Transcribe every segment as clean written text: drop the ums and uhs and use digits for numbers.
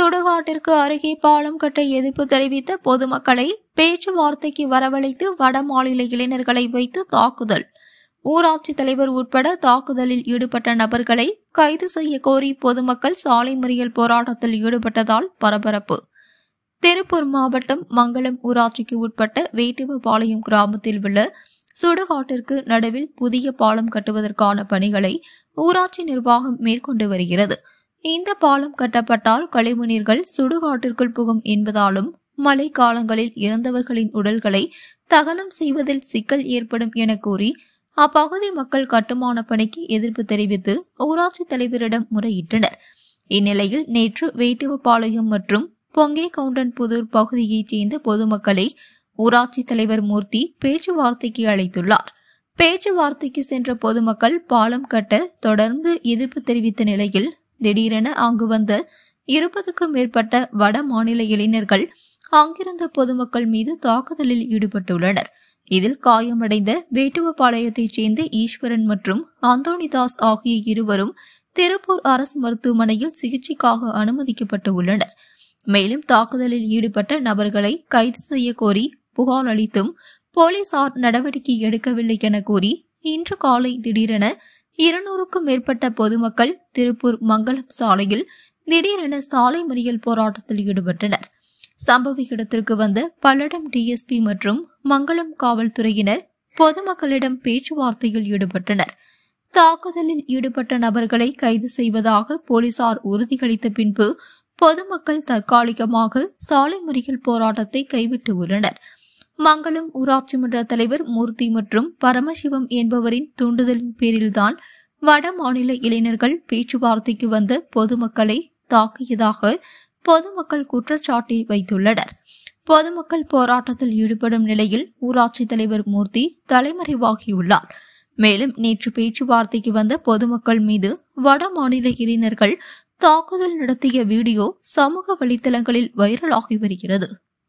சுடுகாட்டிற்கு அருகே பாலம் கட்ட எதிர்ப்பு தெரிவித்த பொதுமக்களை பேச்சுவார்த்தைக்கு வரவழைத்து வட மாநில இளைஞர்களை வைத்து தாக்குதல். ஊராட்சி தலைவர் உட்பட தாக்குதலில் ஈடுபட்ட நபர்களை கைது செய்ய கோரி பொதுமக்கள் சாலை மறியல் போராட்டத்தில் ஈடுபட்டதால் பரபரப்பு. திருப்பூர் மாவட்டம் மங்கலம் ஊராட்சிக்கு உட்பட்ட வேட்டுவபாளையம் கிராமத்தில் உள்ள சுடுகாட்டிற்கு நடுவில் புதிய பாலம் கட்டுவதற்கான பணிகளை ஊராட்சி நிர்வாகம் மேற்கொண்டு வருகிறது. இந்த பாலம் கட்டப்பட்டால் கழிவுநீர்கள் சுடுகாட்டிற்குள் புகும் என்பதாலும் மழை காலங்களில் இறந்தவர்களின் உடல்களை தகனம் செய்வதில் சிக்கல் ஏற்படும் என கூறி அப்பகுதி மக்கள் கட்டுமான பணிக்கு எதிர்ப்பு தெரிவித்து ஊராட்சி தலைவரிடம் முறையிட்டனர். இந்நிலையில் நேற்று வேட்டுவபாளையம் மற்றும் பொங்கே கவுண்டன்புதூர் பகுதியைச் சேர்ந்த பொதுமக்களை ஊராட்சி தலைவர் மூர்த்தி பேச்சுவார்த்தைக்கு அழைத்துள்ளார். பேச்சுவார்த்தைக்கு சென்ற பொதுமக்கள் பாலம் கட்ட தொடர்ந்து எதிர்ப்பு தெரிவித்த நிலையில் திடீரென அங்கு வந்த 20க்கும் மேற்பட்ட வட மாநில இளைஞர்கள் அங்கிருந்த பொதுமக்கள் மீது தாக்குதலில் ஈடுபட்டுள்ளனர். இதில் காயமடைந்த வேட்டுவபாளையத்தைச் சேர்ந்த ஈஸ்வரன் மற்றும் அந்தோணிதாஸ் ஆகிய இருவரும் திருப்பூர் அரசு மருத்துவமனையில் சிகிச்சைக்காக அனுமதிக்கப்பட்டு உள்ளனர். மேலும் தாக்குதலில் ஈடுபட்ட நபர்களை கைது செய்ய கோரி புகார் அளித்தும் போலீசார் நடவடிக்கை எடுக்கவில்லை என கூறி இன்று காலை திடீரென 200க்கும் மேற்பட்ட பொதுமக்கள் திருப்பூர் மங்கலம் சாலையில் திடீரென சாலை மறியல் போராட்டத்தில் ஈடுபட்டனர். சம்பவ இடத்திற்கு வந்த பல்லடம் டிஎஸ்பி மற்றும் மங்கலம் காவல்துறையினர் பொதுமக்களிடம் பேச்சுவார்த்தையில் ஈடுபட்டனர். தாக்குதலில் ஈடுபட்ட நபர்களை கைது செய்வதாக போலீசார் உறுதியளித்த பின்பு பொதுமக்கள் தற்காலிகமாக சாலை மறியல் போராட்டத்தை கைவிட்டு உள்ளனர். மங்கலம் ஊராட்சி மன்ற தலைவர் மூர்த்தி மற்றும் பரமசிவம் என்பவரின் தூண்டுதலின் பேரில்தான் வட மாநில இளைஞர்கள் பேச்சுவார்த்தைக்கு வந்த பொதுமக்களை தாக்கியதாக பொதுமக்கள் குற்றச்சாட்டை வைத்துள்ளனர். பொதுமக்கள் போராட்டத்தில் ஈடுபடும் நிலையில் ஊராட்சி தலைவர் மூர்த்தி தலைமறைவாகியுள்ளார். மேலும் நேற்று பேச்சுவார்த்தைக்கு வந்த பொதுமக்கள் மீது வட மாநில இளைஞர்கள் தாக்குதல் நடத்திய வீடியோ சமூக வலைதளங்களில் வைரலாகி வருகிறது.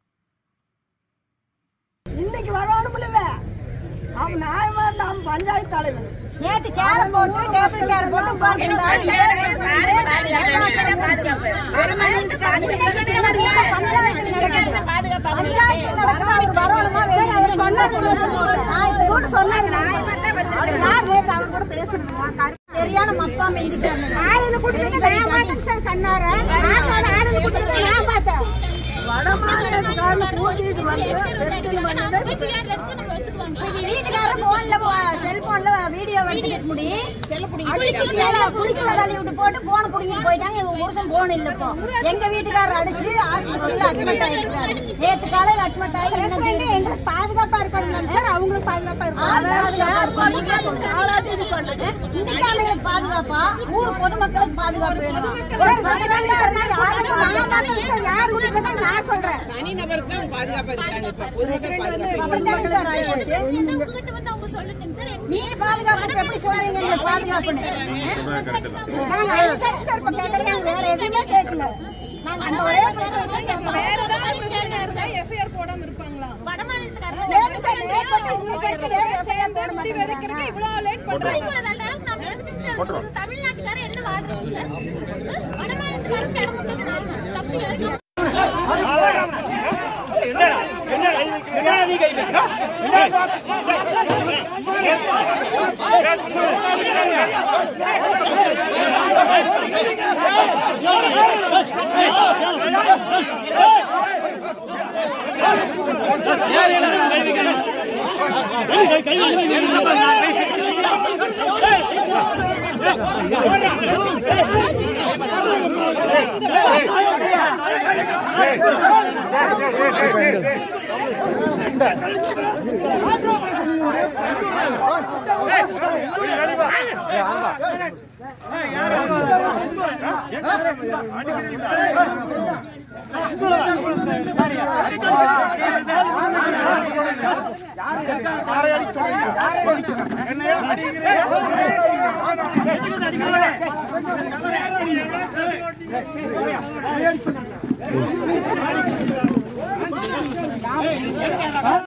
இன்னைக்கு வரணும்ல அவன் நியாயமா நாம் பஞ்சாயத்து தலைவர் நேத்து சேர போட்டு டேபிள் சேர் போட்டு உட்கார்ந்திருந்தாரு. பஞ்சாயத்து நடக்குது அவர் வரணுமா வேற அவர் சொன்னாரு அவர் கூட பேசணுமா சரியான மப்பா மெஞ்சிட்டாங்க. ஆளுநர் கொடுத்து கண்ணார நான் பார்த்தேன் வீட்டுக்கார செல்போன்ல வீடியோ எடுத்துட்டு முடி குடிக்கல தள்ளி விட்டு போட்டு போன புடிங்கிட்டு போயிட்டாங்க. இவங்க புருஷன் போன் இல்ல. எங்க வீட்டுக்காரர் அடிச்சு ஆஸ்பத்திரியில அட்மிட் ஆயிருக்காரு. நேற்று காலையில அட்மிட் ஆகி எங்களுக்கு பாதுகாப்பா இருக்கணும் சார். அவங்களுக்கு பாதுகாப்பா இருக்கும். இன்னைக்கு அவங்களுக்கு பாதுகாப்பா ஊர் பொதுமக்களுக்கு பாதுகாப்பு வேணும். யார் நான் சொல்றேன் நீங்க பாதுகாப்பு எப்படி சொல்றீங்க? பாதுகாப்பு வேற எதுவுமே கேட்கல. தமிழ்நாட்டுக்கார என்ன வாழ்க்கை என்னையா